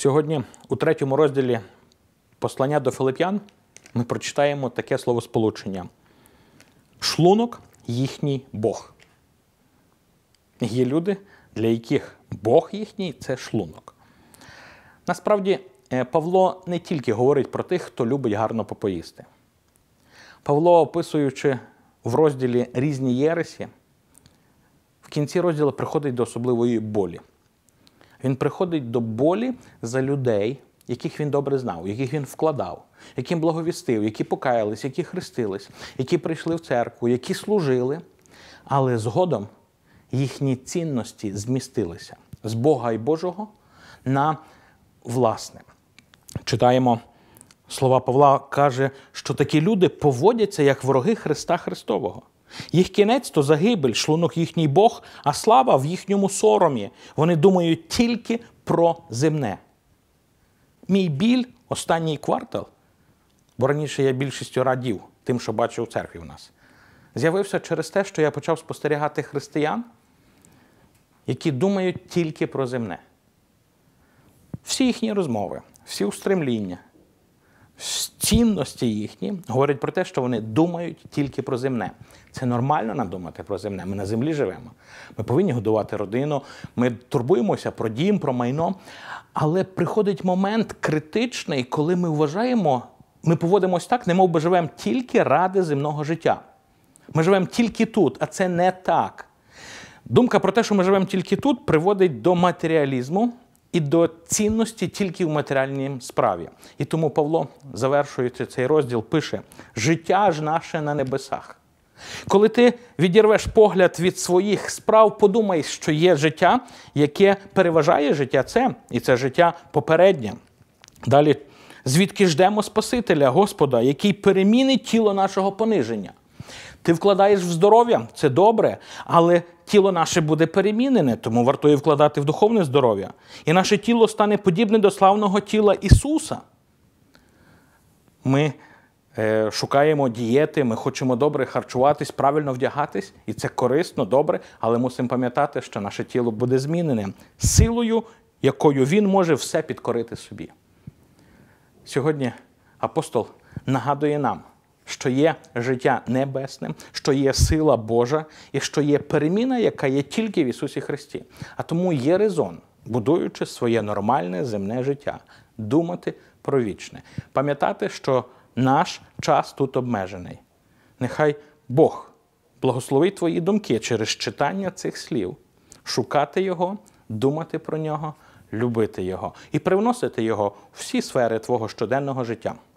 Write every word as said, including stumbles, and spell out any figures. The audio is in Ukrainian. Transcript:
Сьогодні у третьому розділі послання до Филип'ян ми прочитаємо таке словосполучення. Шлунок – їхній Бог. Є люди, для яких Бог їхній – це шлунок. Насправді, Павло не тільки говорить про тих, хто любить гарно попоїсти. Павло, описуючи в розділі різні єресі, в кінці розділу приходить до особливої болі. Він приходить до болі за людей, яких він добре знав, яких він вкладав, яким благовістив, які покаялись, які хрестились, які прийшли в церкву, які служили, але згодом їхні цінності змістилися з Бога і Божого на власне. Читаємо слова Павла, каже, що такі люди поводяться, як вороги Христа Христового. Їх кінець – то загибель, шлунок їхній Бог, а слава в їхньому соромі. Вони думають тільки про земне. Мій біль – останній квартал, бо раніше я більшістю радів тим, що бачив у церкві в нас, з'явився через те, що я почав спостерігати християн, які думають тільки про земне. Всі їхні розмови, всі устремління, цінності їхні говорять про те, що вони думають тільки про земне. Це нормально нам думати про земне. Ми на землі живемо. Ми повинні годувати родину, ми турбуємося про дім, про майно. Але приходить момент критичний, коли ми вважаємо, ми поводимось так, немов би живемо тільки ради земного життя. Ми живемо тільки тут, а це не так. Думка про те, що ми живемо тільки тут, приводить до матеріалізму і до цінності тільки в матеріальній справі. І тому Павло, завершуючи цей розділ, пише «Життя ж наше на небесах». Коли ти відірвеш погляд від своїх справ, подумай, що є життя, яке переважає життя це, і це життя попереднє. Далі, звідки ждемо Спасителя, Господа, який перемінить тіло нашого пониження. Ти вкладаєш в здоров'я, це добре, але тіло наше буде перемінене, тому вартує вкладати в духовне здоров'я. І наше тіло стане подібне до славного тіла Ісуса. Ми е, шукаємо дієти, ми хочемо добре харчуватись, правильно вдягатись, і це корисно, добре, але мусимо пам'ятати, що наше тіло буде зміненим силою, якою Він може все підкорити собі. Сьогодні апостол нагадує нам, що є життя небесне, що є сила Божа і що є переміна, яка є тільки в Ісусі Христі. А тому є резон, будуючи своє нормальне земне життя, думати про вічне. Пам'ятати, що наш час тут обмежений. Нехай Бог благословить твої думки через читання цих слів, шукати Його, думати про Нього, любити Його і привносити Його в всі сфери твого щоденного життя.